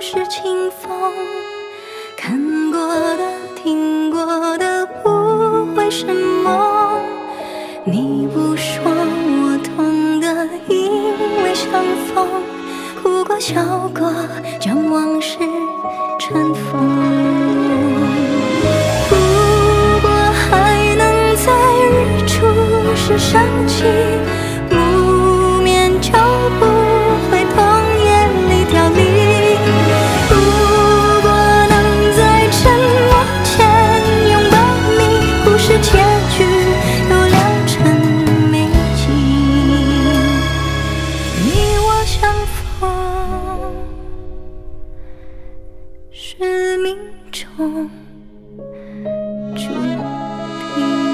是清风，看过的、听过的不会是梦。你不说，我懂得，因为相逢，哭过、笑过，将往事尘封。如果还能在日出时想起，不眠就不会痛，夜里凋零。如果能在沉默前拥抱你，故事结局有良辰美景。你我相逢是命中注定。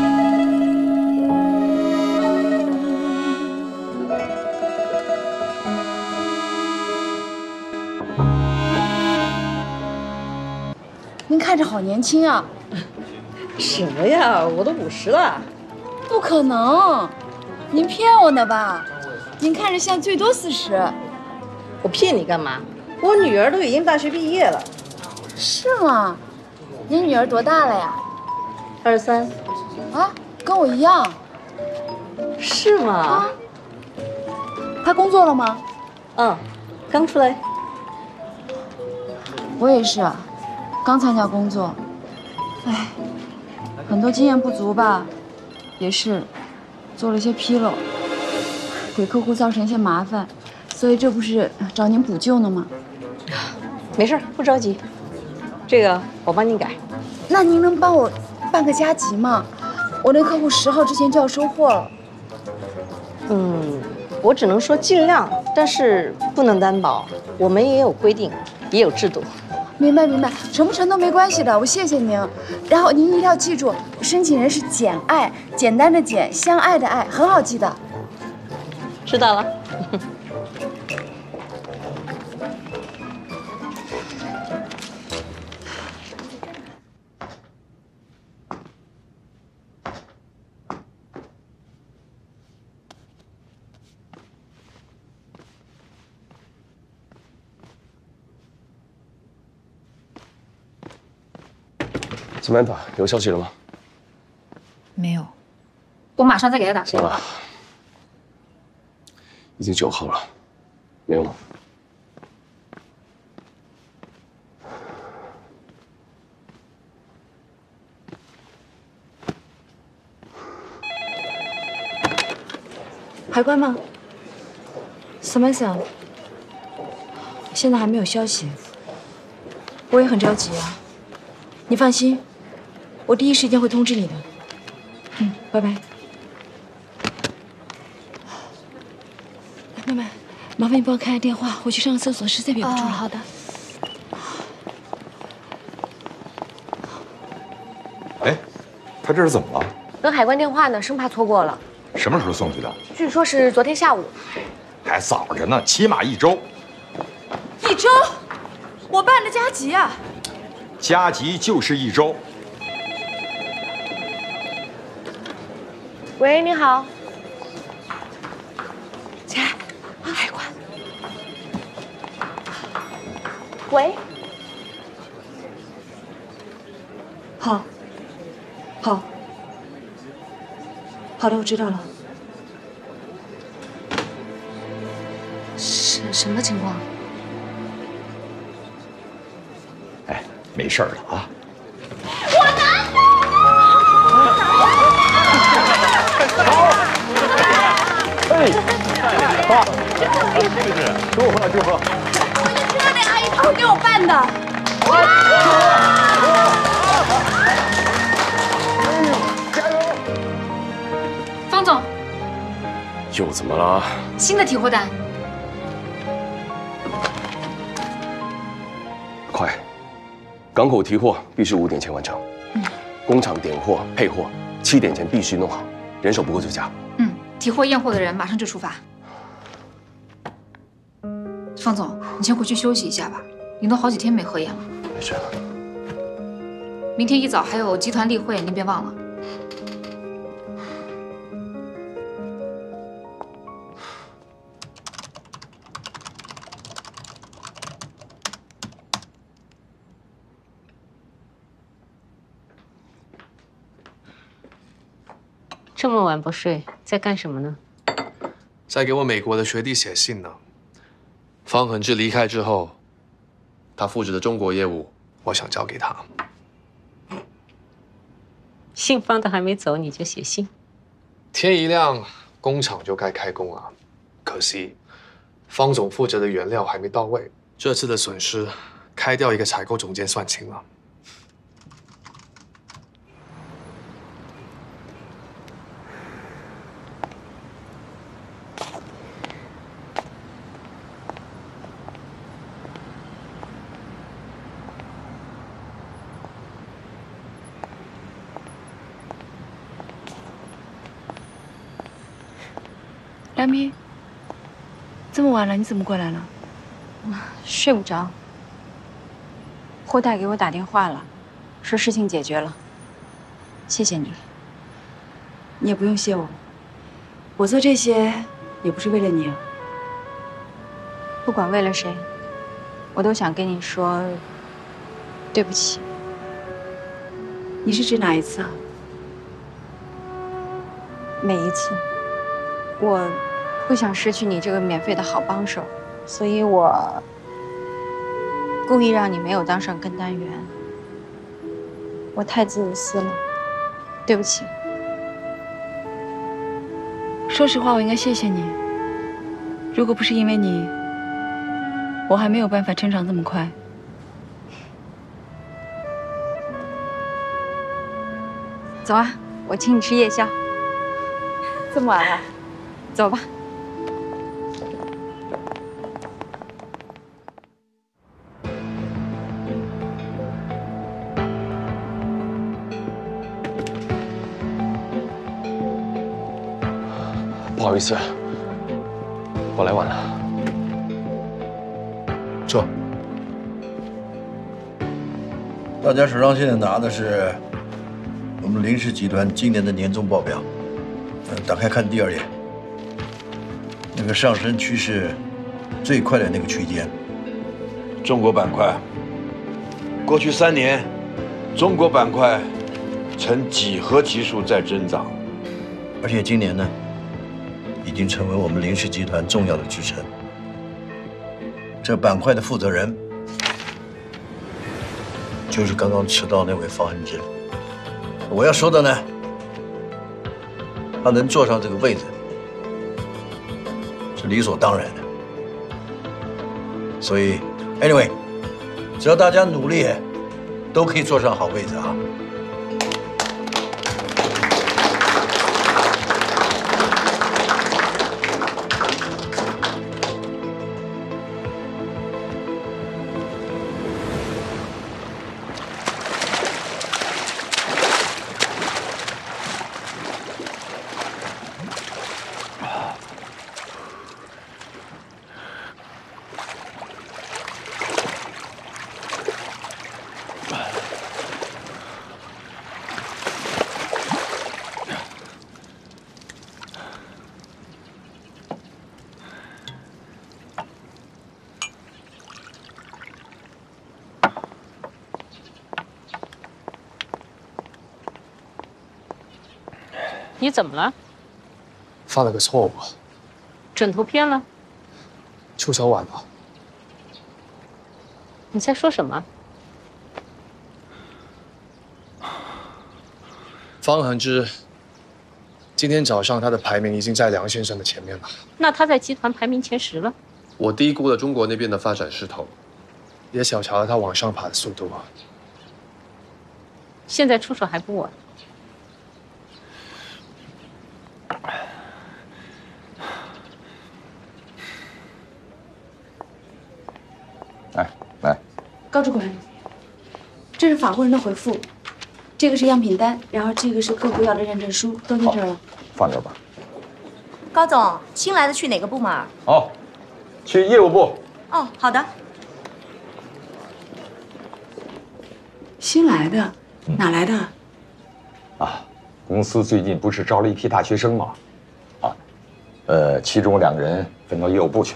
您看着好年轻啊！ 什么呀，我都50了。 不可能，您骗我呢吧？您看着像最多40。 我骗你干嘛？我女儿都已经大学毕业了。 是吗？您女儿多大了呀 23。 啊，跟我一样。 是吗？ 啊。她工作了吗？ 嗯，刚出来。 我也是，刚参加工作。哎，很多经验不足吧，也是做了些纰漏，给客户造成一些麻烦，所以这不是找您补救呢吗？ 没事，不着急，这个我帮你改。 那您能帮我办个加急吗？我那客户10号之前就要收货了。 我只能说尽量，但是不能担保。我们也有规定，也有制度。 明白明白，成不成都没关系的，我谢谢您。然后您一定要记住，申请人是简爱，简单的简，相爱的爱，很好记的。 知道了。 Samantha，有消息了吗？ 没有，我马上再给他打电话。 行了，已经9号了，没有吗？ 海关吗 ？Samantha， 现在还没有消息，我也很着急啊。你放心，我第一时间会通知你的。拜拜。妹妹，麻烦你帮我看下电话，我去上个厕所，实在憋不住了。好的。 哎，他这是怎么了？ 跟海关电话呢，生怕错过了。 什么时候送去的？ 据说是昨天下午。 还早着呢，起码1周。 1周？我办的加急啊！ 加急就是1周。 喂，你好。 起来，海关。 喂。 好，好，好的，我知道了。 什么情况？ 哎，没事了啊。 我拿哎，爸，祝贺祝贺！ 我就知道那阿姨她会给我办的。 加油！ 方总， 又怎么了？ 新的提货单。 快，港口提货必须5点前完成。工厂点货配货7点前必须弄好，人手不够就加。 提货验货的人马上就出发。方总，你先回去休息一下吧，你都好几天没合眼了。 没事了。 明天一早还有集团例会，您别忘了。 这么晚不睡，在干什么呢？ 在给我美国的学弟写信呢。方恒志离开之后，他负责的中国业务，我想交给他。 信方的还没走，你就写信？ 天一亮，工厂就该开工了。可惜，方总负责的原料还没到位，这次的损失，开掉一个采购总监算轻了。 梁明，这么晚了，你怎么过来了？ 睡不着。霍代给我打电话了，说事情解决了。谢谢你。 你也不用谢我，我做这些也不是为了你啊。 不管为了谁，我都想跟你说对不起。 你是指哪一次啊？ 每一次。我不想失去你这个免费的好帮手，所以我故意让你没有当上跟单员。我太自私了，对不起。 说实话，我应该谢谢你。如果不是因为你，我还没有办法成长这么快。 走啊，我请你吃夜宵。这么晚了，走吧。 不好意思，我来晚了。 坐。大家手上现在拿的是我们林氏集团今年的年终报表。打开看第2页，那个上升趋势最快的那个区间，中国板块。过去3年，中国板块呈几何级数在增长，而且今年呢？ 已经成为我们林氏集团重要的支撑。这板块的负责人，就是刚刚迟到那位方恩之。我要说的呢，他能坐上这个位置，是理所当然的。所以 ，anyway， 只要大家努力，都可以坐上好位置啊。 你怎么了？ 犯了个错误， 枕头偏了。 出手晚了。 你在说什么？ 方恒之，今天早上他的排名已经在梁先生的前面了。 那他在集团排名前10了。 我低估了中国那边的发展势头，也小瞧了他往上爬的速度啊。 现在出手还不晚。 来， 高主管，这是法国人的回复，这个是样品单，然后这个是客户要的认证书，都在这儿了。 放这吧。 高总，新来的去哪个部门？ 哦，去业务部。 哦，好的。 新来的，哪来的？ 啊，公司最近不是招了一批大学生吗？啊，其中2个人分到业务部去了。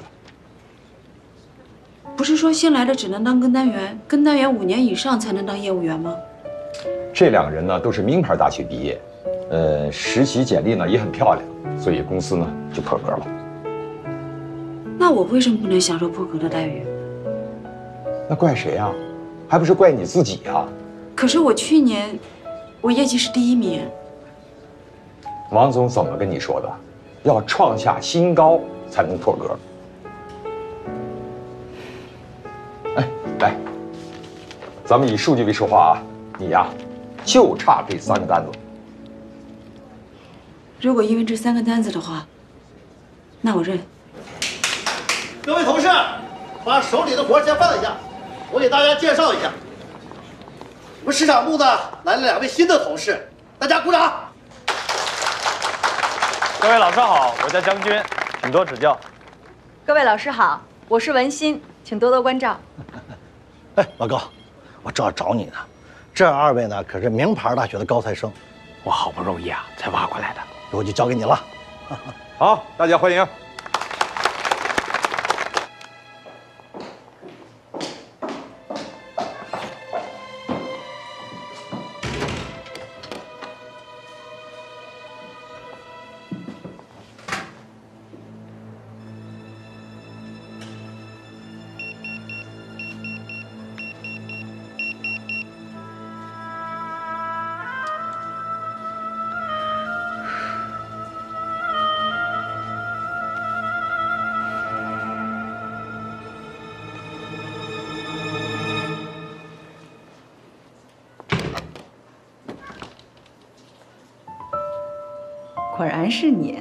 不是说新来的只能当跟单员，跟单员5年以上才能当业务员吗？ 这2个人呢都是名牌大学毕业， 实习简历呢也很漂亮，所以公司呢就破格了。 那我为什么不能享受破格的待遇？ 那怪谁呀？还不是怪你自己呀！ 可是我去年，我业绩是第1名。 王总怎么跟你说的？要创下新高才能破格。哎，来，咱们以数据为说话啊！你呀，就差这3个单子。 如果因为这3个单子的话，那我认。 各位同事，把手里的活先放下，我给大家介绍一下，我们市场部呢来了2位新的同事，大家鼓掌。 各位老师好，我叫将军，请多指教。 各位老师好，我是文心，请多多关照。 哎，老高，我正要找你呢。这2位呢可是名牌大学的高材生，我好不容易啊才挖过来的，我就交给你了。 好，大家欢迎。 果然是你，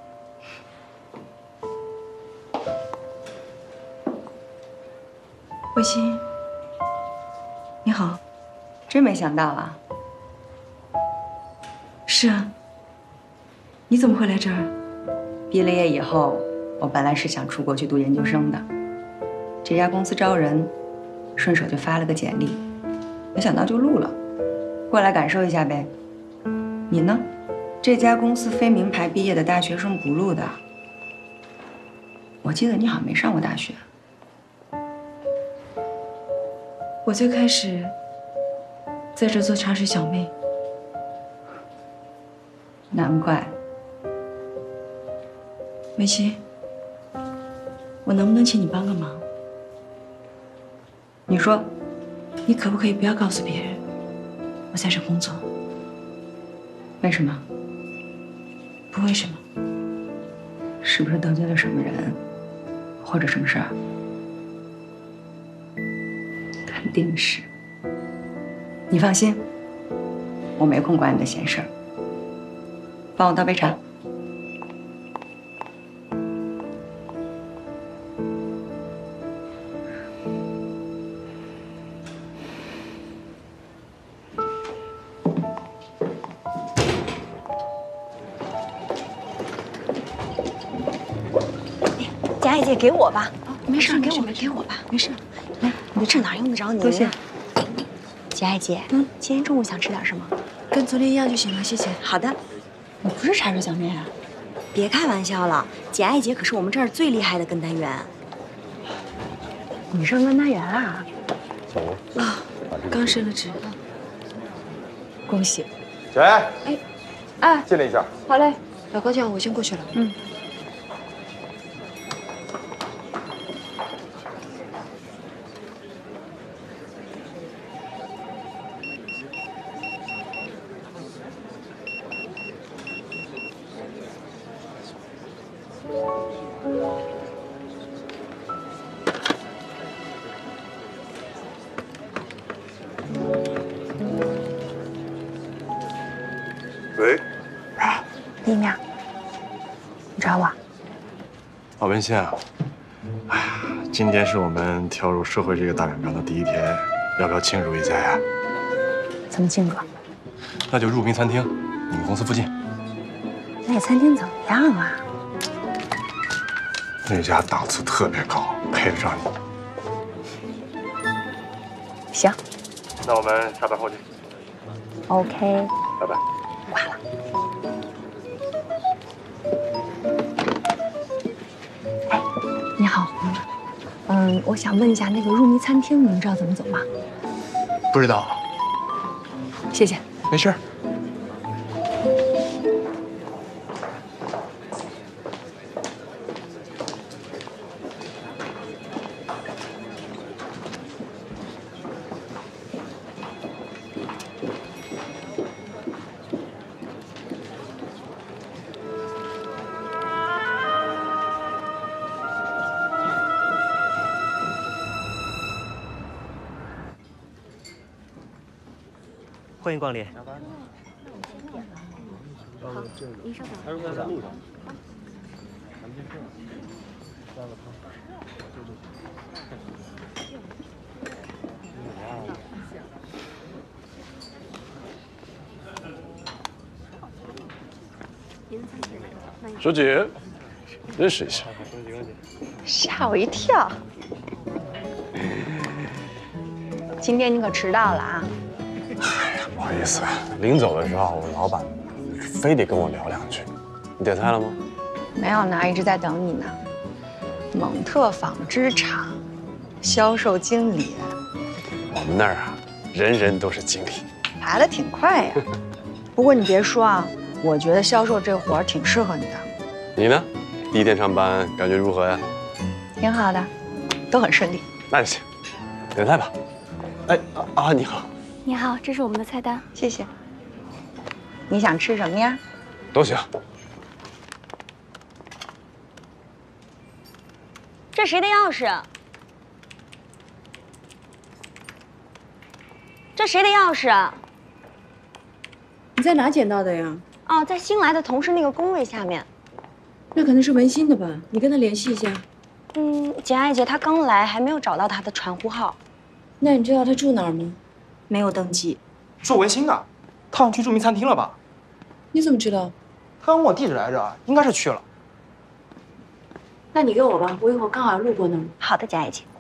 慧心，你好。 真没想到啊。 是啊，你怎么会来这儿？ 毕了业以后，我本来是想出国去读研究生的，这家公司招人，顺手就发了个简历，没想到就录了，过来感受一下呗。你呢？这家公司非名牌毕业的大学生不录的。我记得你好像没上过大学。 我最开始在这做茶水小妹。 难怪。 文心，我能不能请你帮个忙？ 你说， 你可不可以不要告诉别人我在这工作？ 为什么？ 不为什么。 是不是得罪了什么人，或者什么事儿？肯定是。你放心，我没空管你的闲事儿。帮我倒杯茶。 贾姐姐，给我吧。 没事， 给我吧，给我吧。 没事， 来，你这哪用得着您？ 多谢。 姐爱姐，今天中午想吃点什么？ 跟昨天一样就行了，谢谢。 好的。 你不是茶水小妹啊？ 别开玩笑了，姐爱姐可是我们这儿最厉害的跟单员。你升跟单员啦？ 啊，刚升了职。 恭喜。 小艾， 哎， 进来一下。 好嘞，老高叫我先过去了。 喂， 李面，你找我？ 老文心啊，哎呀，今天是我们跳入社会这个大染缸的第1天，要不要庆祝一下呀？ 怎么庆祝？ 那就入名餐厅，你们公司附近。 那个餐厅怎么样啊？ 那家档次特别高，配得上你。 行， 那我们下班后见。 OK， 拜拜。 挂了。哎，你好，我想问一下，那个入迷餐厅，您知道怎么走吗？ 不知道。 谢谢。 没事。 欢迎光临。 好，您稍等。 小姐，认识一下。 吓我一跳！今天你可迟到了啊！ 不好意思，临走的时候，我老板非得跟我聊两句。你点菜了吗？ 没有呢，一直在等你呢。蒙特纺织厂销售经理， 我们那儿啊，人人都是经理， 爬得挺快呀。不过你别说啊，我觉得销售这活儿挺适合你的。 你呢？第一天上班感觉如何呀？ 挺好的，都很顺利。 那就行，点菜吧。哎你好。 你好，这是我们的菜单， 谢谢。你想吃什么呀？ 都行。 这谁的钥匙？这谁的钥匙？ 你在哪捡到的呀？ 哦，在新来的同事那个工位下面。 那可能是文心的吧？你跟他联系一下。 简爱姐她刚来，还没有找到她的传呼号。 那你知道她住哪儿吗？ 没有登记。 住文心的，他好像去著名餐厅了吧？ 你怎么知道？ 他刚问我地址来着，应该是去了。 那你给我吧，我一会儿刚好路过那儿。 好的，简爱姐。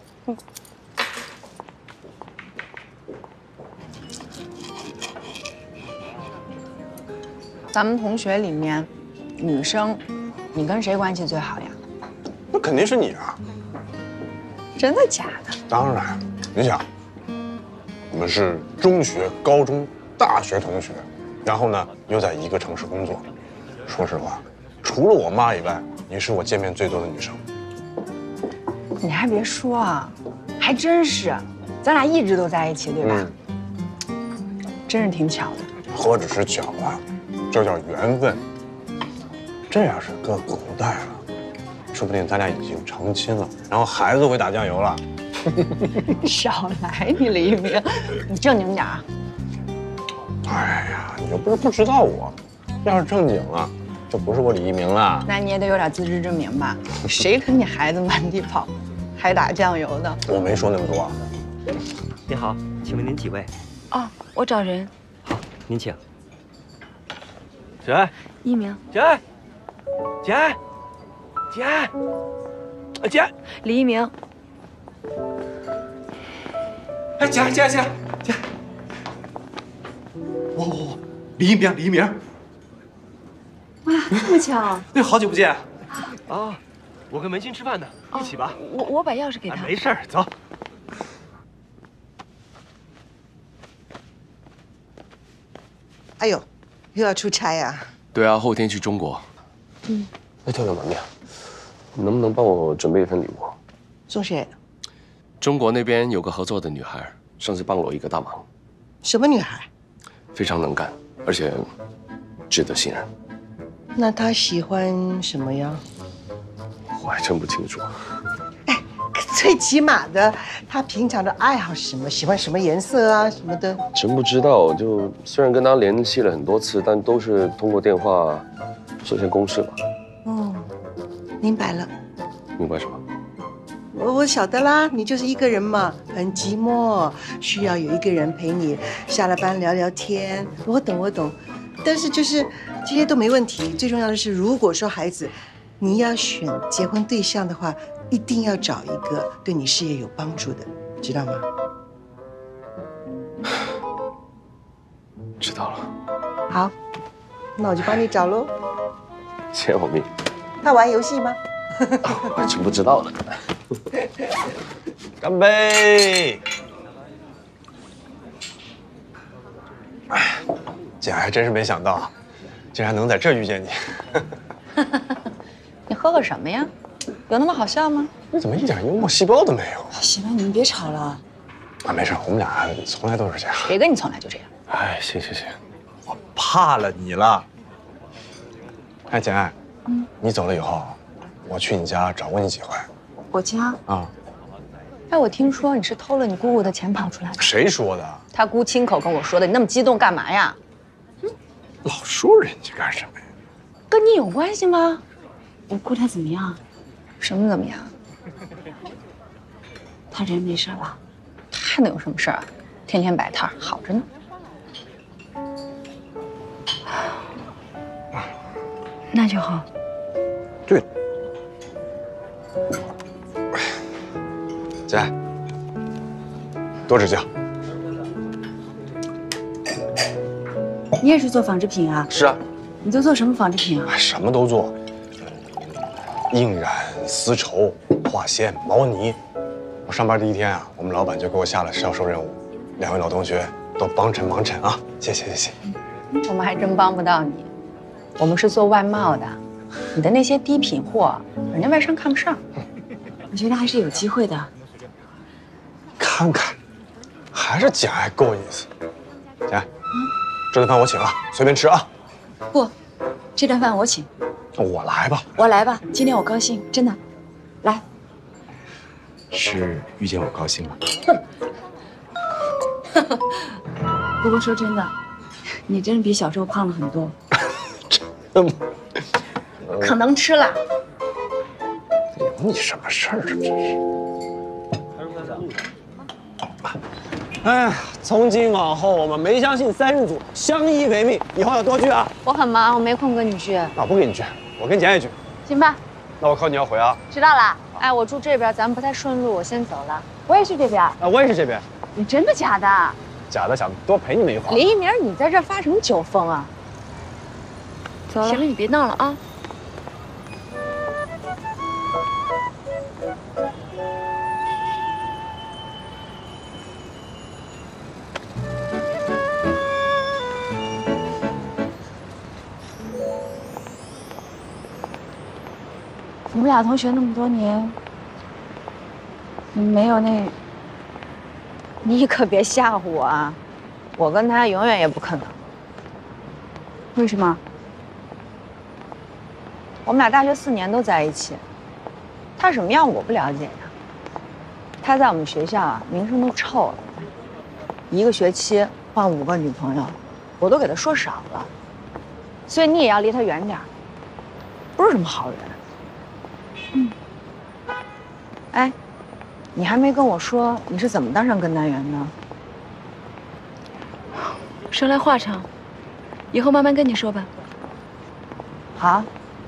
咱们同学里面，女生，你跟谁关系最好呀？ 那肯定是你啊！ 真的假的？ 当然，你想，我们是中学、高中、大学同学，然后呢又在一个城市工作。说实话，除了我妈以外，你是我见面最多的女生。 你还别说啊，还真是，咱俩一直都在一起，对吧？真是挺巧的。 何止是巧啊，这叫缘分。这要是搁古代了，说不定咱俩已经成亲了，然后孩子都会打酱油了。 少来你李一鸣，你正经点啊！ 哎呀，你又不是不知道我，要是正经了，就不是我李一鸣了。 那你也得有点自知之明吧？谁跟你孩子满地跑，还打酱油的？ 我没说那么多。 您好，请问您几位？ 哦，我找人。 好，您请。简爱， 一鸣， 简爱，简爱，简爱，简爱， 李一鸣。 哎，简爱，简爱，简爱，简爱。哦，李一鸣，李一鸣。 哇，这么巧！ 对，好久不见。啊，我跟文心吃饭呢，一起吧。 我把钥匙给他。 没事儿，走。 哎呦，又要出差呀？ 对啊，后天去中国。那跳跳门面，你能不能帮我准备一份礼物？ 送谁？ 中国那边有个合作的女孩，上次帮了我一个大忙。 什么女孩？ 非常能干，而且值得信任。 那她喜欢什么呀？ 我还真不清楚。 最起码的，她平常的爱好是什么？喜欢什么颜色啊什么的？ 真不知道。就虽然跟她联系了很多次，但都是通过电话实现公事吧。 哦，明白了。 明白什么？ 我晓得啦，你就是一个人嘛，很寂寞，需要有一个人陪你下了班聊聊天。我懂，我懂。但是就是这些都没问题，最重要的是，如果说孩子你要选结婚对象的话，一定要找一个对你事业有帮助的，知道吗？ 知道了。 好，那我就帮你找喽。 谢我命。 他玩游戏吗？ 我还真不知道呢。 干杯！哎，姐还真是没想到，竟然能在这遇见你。 你喝个什么呀？有那么好笑吗？ 你怎么一点幽默细胞都没有？ 行了，你们别吵了。 啊，没事，我们俩从来都是这样。 谁跟你从来就这样？ 哎，行，我怕了你了。哎，简爱，你走了以后，我去你家找过你几回。 我家啊？ 哎，我听说你是偷了你姑姑的钱跑出来的。 谁说的？ 他姑亲口跟我说的。你那么激动干嘛呀？ 老说人家干什么呀？ 跟你有关系吗？ 我姑她怎么样？ 什么怎么样？ 她人没事吧？ 她能有什么事儿啊？天天摆摊，好着呢。 那就好。 对。姐，多指教。 你也是做纺织品啊？ 是啊。 你都做什么纺织品啊？ 什么都做，印染、丝绸、化纤、毛呢。我上班第一天啊，我们老板就给我下了销售任务，2位老同学都帮衬忙衬啊！谢谢谢谢。 我们还真帮不到你，我们是做外贸的，你的那些低品货，人家外商看不上。 我觉得还是有机会的。 看看，还是简爱够意思。姐，这顿饭我请啊，随便吃啊。 不，这顿饭我请。 我来吧。 我来吧，今天我高兴，真的。来。 是遇见我高兴了。 不过说真的，你真的比小时候胖了很多。 真的吗？ 可能吃了。 有你什么事儿？这真是。 哎，从今往后我们梅香姓3人组相依为命，以后要多聚啊。 我很忙，我没空跟你聚。 那我不跟你聚，我跟简爱聚。 行吧。 那我靠你要回啊。 知道了。哎，我住这边，咱们不太顺路，我先走了。 我也是这边。 啊，我也是这边。 你真的假的？ 假的，想多陪你们一会儿。 林一鸣，你在这发什么酒疯啊？走了。 行了，你别闹了啊。我们俩同学那么多年，没有那…… 你可别吓唬我啊！我跟他永远也不可能。 为什么？ 我们俩大学4年都在一起，他什么样我不了解呀。他在我们学校啊，名声都臭了，一个学期换5个女朋友，我都给他说少了。所以你也要离他远点，不是什么好人。哎，你还没跟我说你是怎么当上跟单员的？ 说来话长，以后慢慢跟你说吧。 好。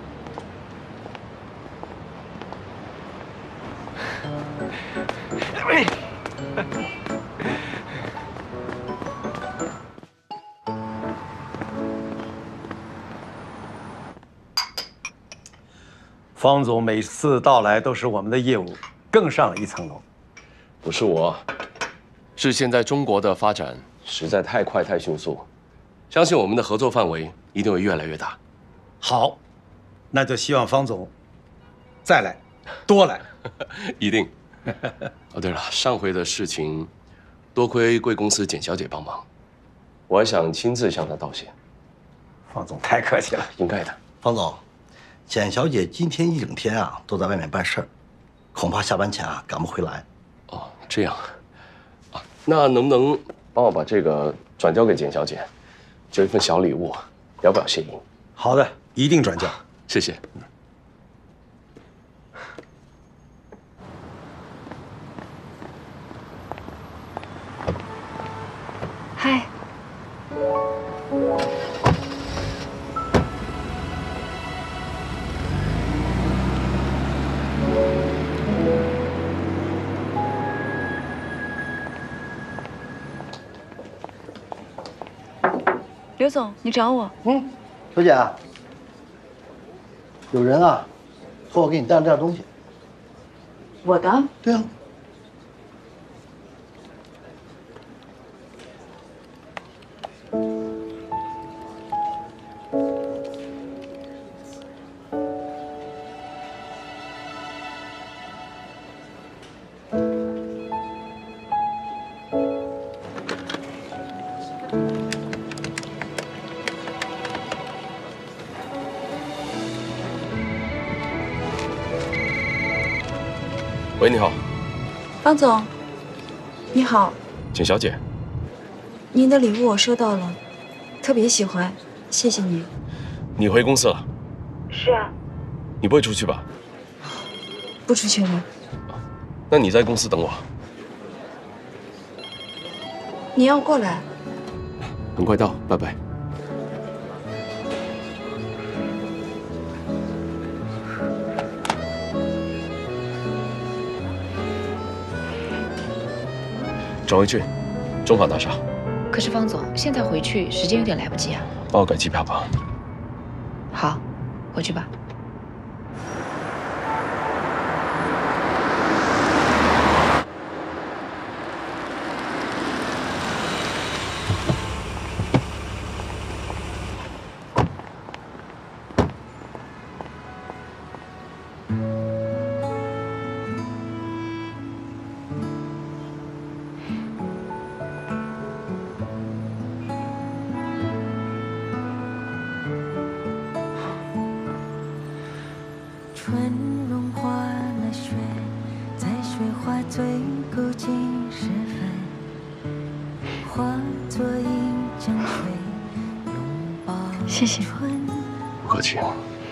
方总每次到来都使我们的业务更上了一层楼。 不是我，是现在中国的发展实在太快太迅速，相信我们的合作范围一定会越来越大。 好，那就希望方总再来，多来， 一定。哦，对了，上回的事情，多亏贵公司简小姐帮忙，我还想亲自向她道谢。 方总太客气了， 应该的。 方总，简小姐今天一整天啊都在外面办事儿，恐怕下班前啊赶不回来。 哦，这样啊，那能不能帮我把这个转交给简小姐，就一份小礼物，表表谢意？ 好的，一定转交。 谢谢。 嗨。刘总，你找我？ 小姐，有人啊，说我给你带了点东西。 我的？ 对啊。 喂，你好。 方总，你好。 简小姐， 您的礼物我收到了，特别喜欢，谢谢您。 你回公司了？ 是啊。 你不会出去吧？ 不出去了。 那你在公司等我。 你要过来？ 很快到，拜拜。转回去，中法大厦。 可是方总，现在回去时间有点来不及啊。 帮我改机票吧。 好，回去吧。 谢谢。 不客气。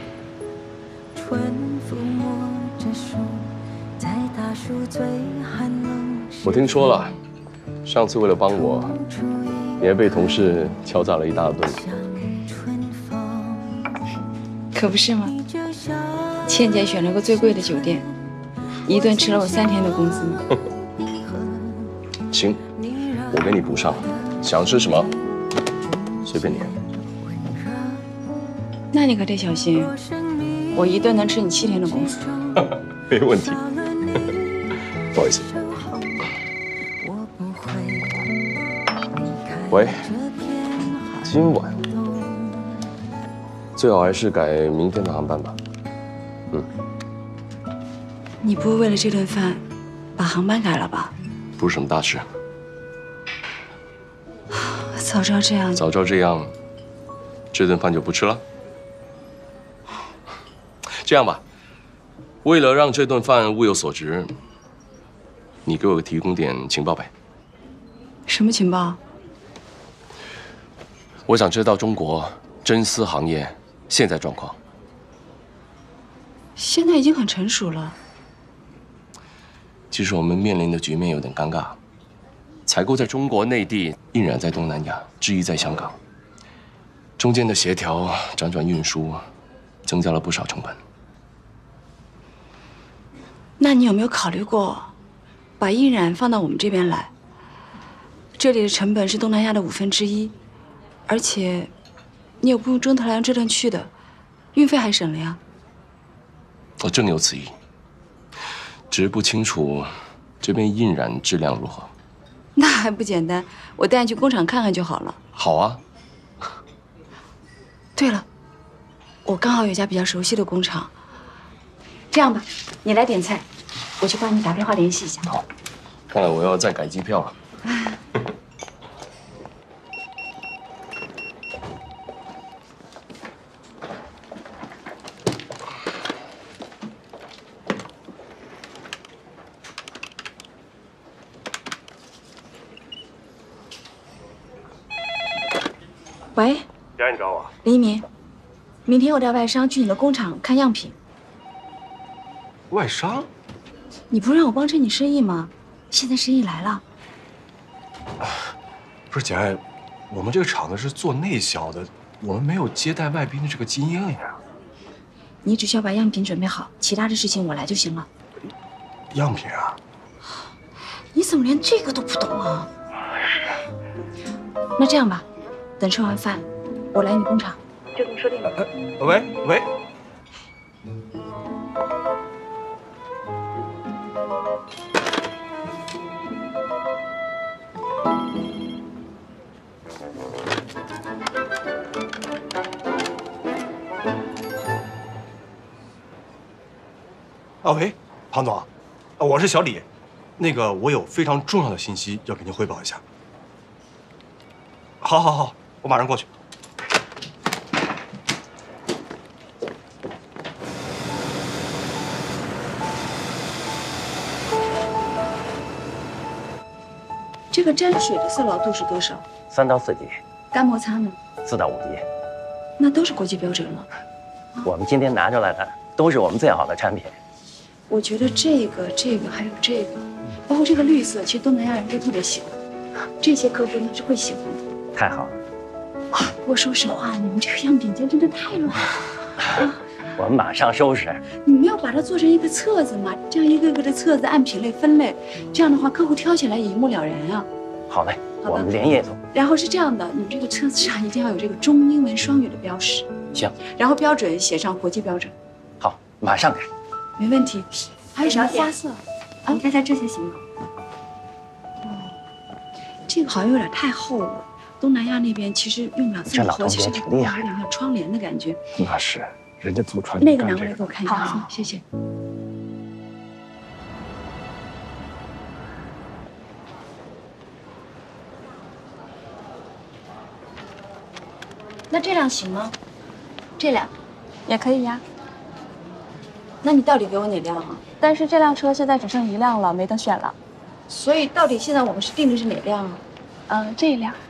我听说了，上次为了帮我，你还被同事敲诈了一大顿。 可不是吗？倩姐选了个最贵的酒店，一顿吃了我3天的工资。 行，我给你补上，想吃什么随便你。 那你可得小心，我一顿能吃你7天的工资。 没问题。不好意思。喂，今晚最好还是改明天的航班吧。 你不会为了这顿饭把航班改了吧？ 不是什么大事。 早知道这样， 早知道这样，这顿饭就不吃了。这样吧，为了让这顿饭物有所值，你给我提供点情报呗。 什么情报？ 我想知道中国真丝行业现在状况。 现在已经很成熟了。 其实我们面临的局面有点尴尬，采购在中国内地，印染在东南亚，制衣在香港，中间的协调、辗转运输，增加了不少成本。 那你有没有考虑过，把印染放到我们这边来？这里的成本是东南亚的1/5，而且你也不用中特来这段去的，运费还省了呀。 我正有此意，只是不清楚这边印染质量如何。 那还不简单，我带你去工厂看看就好了。 好啊。 对了，我刚好有家比较熟悉的工厂。这样吧，你来点菜，我去帮你打电话联系一下。 好，看来我要再改机票了。 喂， 佳，你找我？ 林一鸣，明天我带外商去你的工厂看样品。 外商？ 你不是让我帮衬你生意吗？现在生意来了。 不是姐，我们这个厂子是做内销的，我们没有接待外宾的这个经验呀。 你只需要把样品准备好，其他的事情我来就行了。 样品啊？ 你怎么连这个都不懂啊？那这样吧，等吃完饭，我来你工厂，就这么说定了。 喂。喂，庞总，我是小李，那个我有非常重要的信息要给您汇报一下。好，我马上过去。 这个沾水的色牢度是多少 ？3到4级。 干摩擦呢 ？4到5级。 那都是国际标准了。 我们今天拿出来的都是我们最好的产品。 我觉得这个还有这个，包括这个绿色，其实东南亚人都特别喜欢。这些客户呢是会喜欢的。 太好了。 不过说实话，你们这个样品间真的太乱了。 我们马上收拾。 你们要把它做成一个册子嘛，这样一个个的册子按品类分类，这样的话客户挑起来也一目了然啊。 好嘞，我们连夜做。 然后是这样的，你们这个册子上一定要有这个中英文双语的标识。 行。 然后标准写上国际标准。 好，马上改。 没问题。还有什么花色？ 你看看这些行吗？ 这个好像有点太厚了。东南亚那边其实用不了这么厚，其实有点像窗帘的感觉。 那是，人家祖传那个拿过来给我看一下。好，谢谢。那这辆行吗？这辆也可以呀。 那你到底给我哪辆啊？ 但是这辆车现在只剩1辆了，没得选了。 所以到底现在我们是定的是哪辆啊？ 这一辆。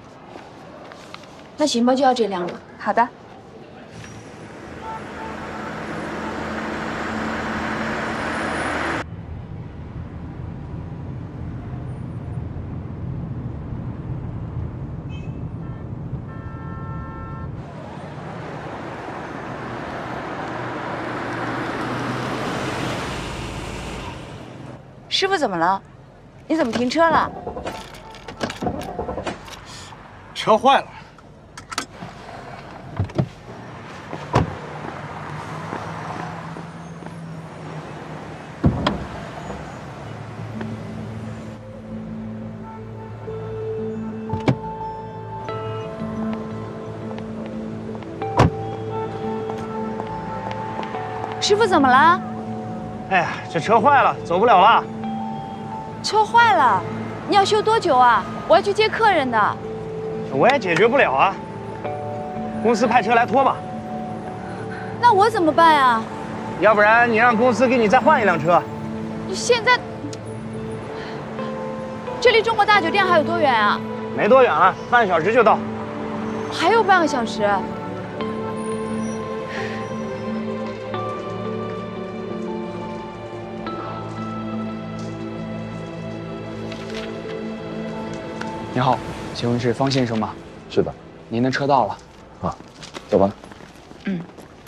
那行吧，就要这辆了。 好的。 师傅怎么了？你怎么停车了？ 车坏了。 师傅怎么了？ 哎呀，这车坏了，走不了了。 车坏了，你要修多久啊？我要去接客人的。 我也解决不了啊。公司派车来拖吧。 那我怎么办呀？ 要不然你让公司给你再换一辆车。 你现在，这离中国大酒店还有多远啊？ 没多远了，半个小时就到。 还有半个小时。 你好，请问是方先生吗？ 是的。 您的车到了。 啊，走吧。 嗯。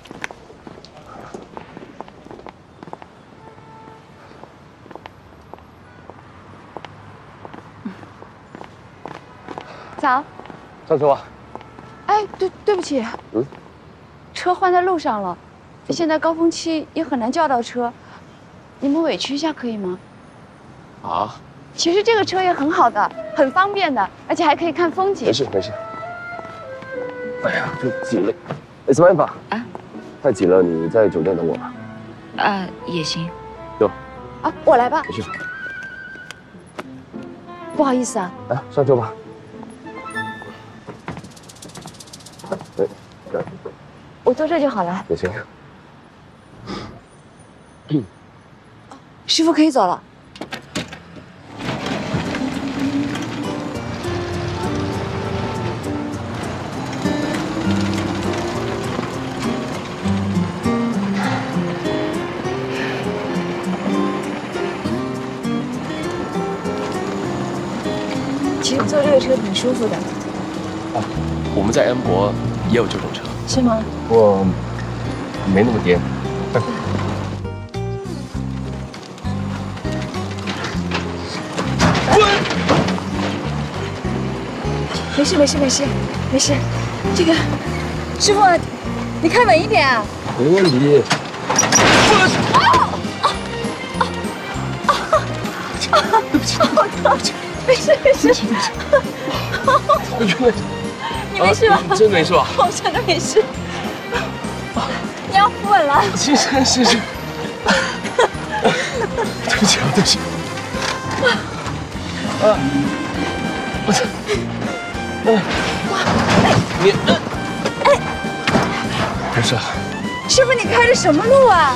早。 上车吧。 哎，对不起。车换在路上了，现在高峰期也很难叫到车，你们委屈一下可以吗？ 啊？ 其实这个车也很好的，很方便的，而且还可以看风景。 没事。哎呀，这挤了，没办法啊。太挤了，你在酒店等我吧。 也行。 走。 啊，我来吧。 没事。 不好意思啊。 来，上车吧。对。 我坐这就好了。 也行。 师傅可以走了。其实坐这个车挺舒服的。 啊，我们在安博也有这种车。 是吗？ 不过没那么颠。没事。 这个，师傅，你开稳一点啊。 没问题。 对不起。没事。你没事吧？ 真没事吧？ 我真的没事。你要扶稳了。 是。对不起。我操！你没事。 师傅，你开的什么路啊？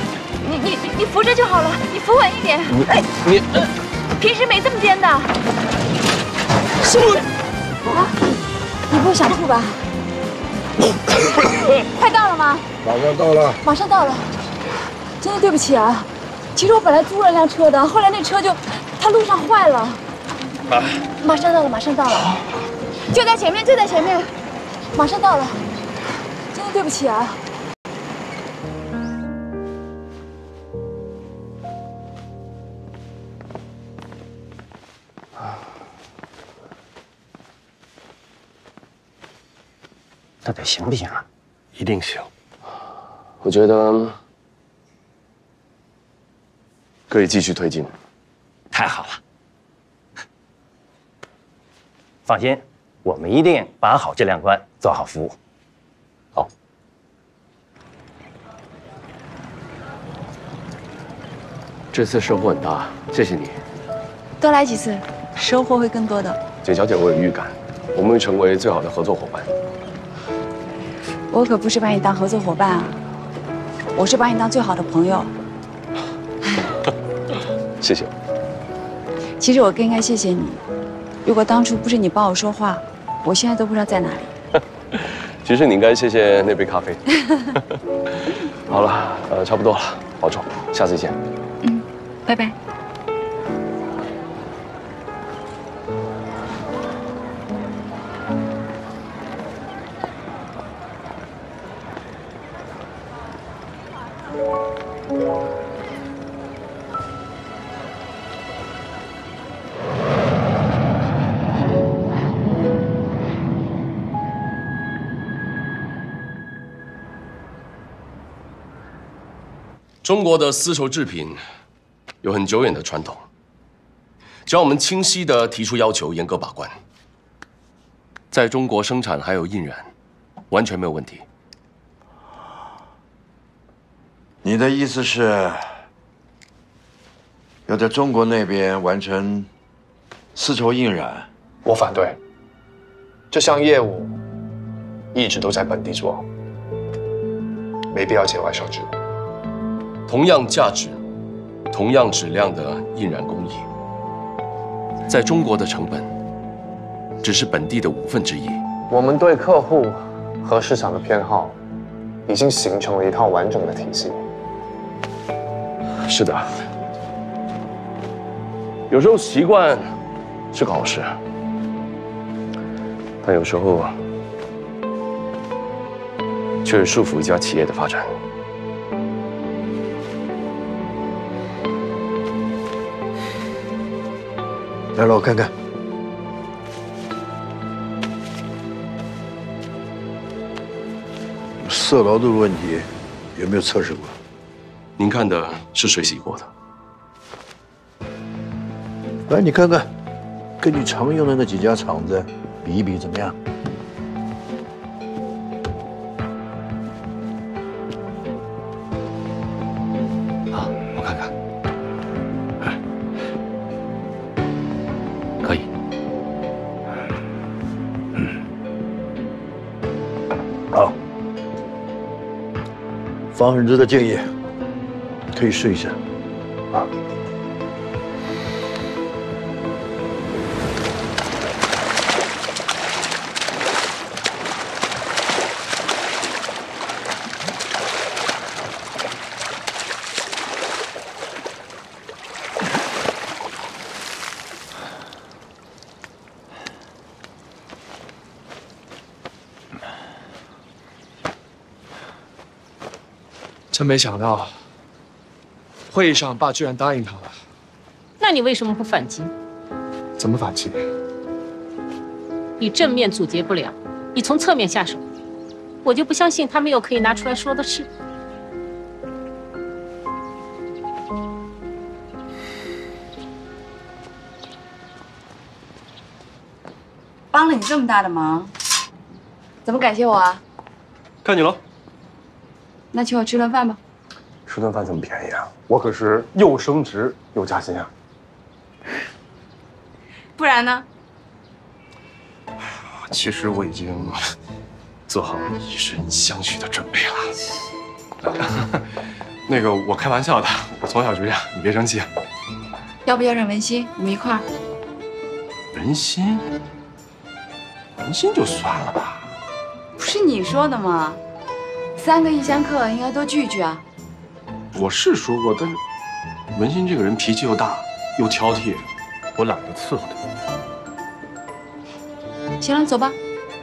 你扶着就好了，你扶稳一点。 你平时没这么颠的。 师傅！啊，你不会想吐吧？快到了吗？ 马上到了。 马上到了。真的对不起啊，其实我本来租了辆车的，后来那车它路上坏了。 啊！ 马上到了，马上到了，就在前面，就在前面，马上到了。真的对不起啊。 到底行不行啊？ 一定行。我觉得可以继续推进。 太好了！放心，我们一定把好这两关，做好服务。 好。这次收获很大，谢谢你。 多来几次，收获会更多的。 简小姐，我有预感，我们会成为最好的合作伙伴。 我可不是把你当合作伙伴啊，我是把你当最好的朋友。 谢谢。 其实我更应该谢谢你，如果当初不是你帮我说话，我现在都不知道在哪里。 其实你应该谢谢那杯咖啡。好了，差不多了，保重，下次见。 嗯，拜拜。 中国的丝绸制品有很久远的传统，只要我们清晰地提出要求，严格把关，在中国生产还有印染，完全没有问题。 你的意思是，要在中国那边完成丝绸印染？ 我反对，这项业务一直都在本地做，没必要节外生枝。 同样价值、同样质量的印染工艺，在中国的成本只是本地的1/5。 我们对客户和市场的偏好已经形成了一套完整的体系。 是的，有时候习惯是个好事，但有时候却是束缚一家企业的发展。 来了，我看看。色牢度的问题有没有测试过？ 您看的是水洗过的。 来，你看看，跟你常用的那几家厂子比一比，怎么样？ 好，我看看。 可以。 好，方很之的建议，可以试一下。啊。 真没想到，会议上爸居然答应他了。 那你为什么不反击？ 怎么反击？ 你正面阻截不了，你从侧面下手，我就不相信他没有可以拿出来说的事。 帮了你这么大的忙，怎么感谢我啊？ 看你了。 那请我吃顿饭吧。 吃顿饭这么便宜啊？我可是又升职又加薪啊！ 不然呢？ 其实我已经做好以身相许的准备了。那个，我开玩笑的，我从小就这样，你别生气。 要不要让文心我们一块儿？ 文心？ 文心就算了吧。 不是你说的吗？3个异乡客应该多聚聚啊。 我是说过，但是文心这个人脾气又大又挑剔，我懒得伺候她。 行了，走吧。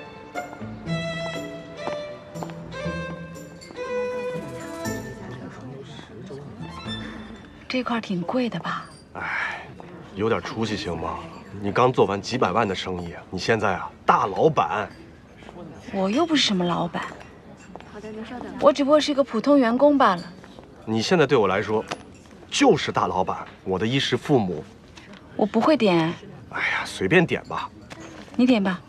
这块挺贵的吧？ 哎，有点出息行吗？你刚做完几百万的生意，你现在啊大老板。 我又不是什么老板，我只不过是一个普通员工罢了。 你现在对我来说，就是大老板，我的衣食父母。 我不会点。 哎呀，随便点吧。 你点吧。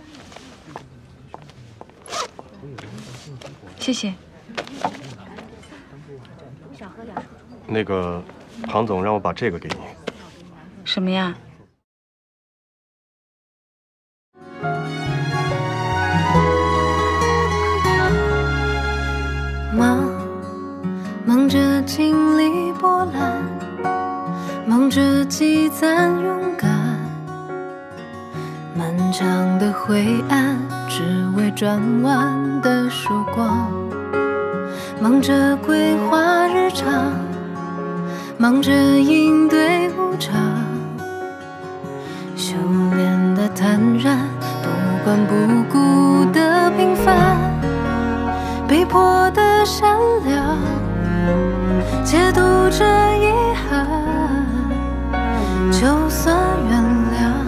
谢谢。 那个，庞总让我把这个给你。 什么呀？ 忙着经历波澜，忙着积攒勇敢，漫长的灰暗，只为转弯的曙光。忙着规划日常，忙着应对无常，修炼的坦然，不管不顾的平凡，被迫的善良，解读着遗憾，就算原谅。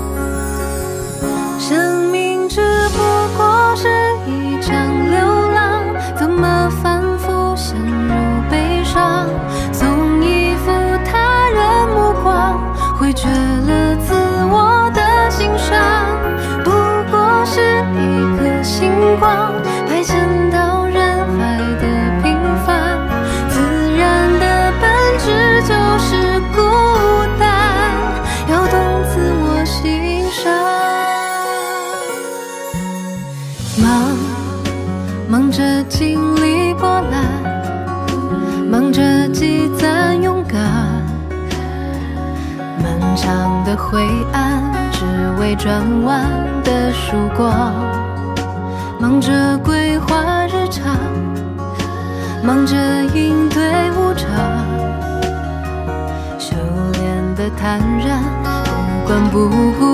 生命只不过是一场流浪，怎么反复陷入悲伤，总依附他人目光，回绝了自我的欣赏。不过是一颗星光，排遣到人海的平凡，自然的本质就是孤单，要懂自我欣赏。忙着经历波澜，忙着积攒勇敢，漫长的灰暗，只为转弯的曙光。忙着规划日常，忙着应对无常，修炼的坦然，不管不顾